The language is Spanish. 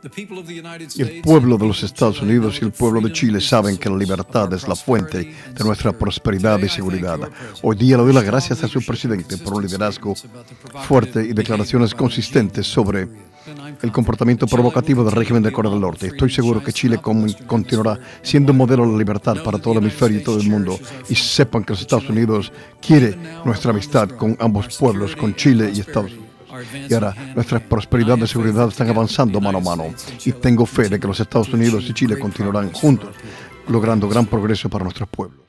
Y el pueblo de los Estados Unidos y el pueblo de Chile saben que la libertad es la fuente de nuestra prosperidad y seguridad. Hoy día le doy las gracias a su presidente por un liderazgo fuerte y declaraciones consistentes sobre el comportamiento provocativo del régimen de Corea del Norte. Estoy seguro que Chile continuará siendo un modelo de la libertad para todo el hemisferio y todo el mundo. Y sepan que los Estados Unidos quiere nuestra amistad con ambos pueblos, con Chile y Estados Unidos. Y ahora nuestra prosperidad y seguridad están avanzando mano a mano. Y tengo fe de que los Estados Unidos y Chile continuarán juntos, logrando gran progreso para nuestros pueblos.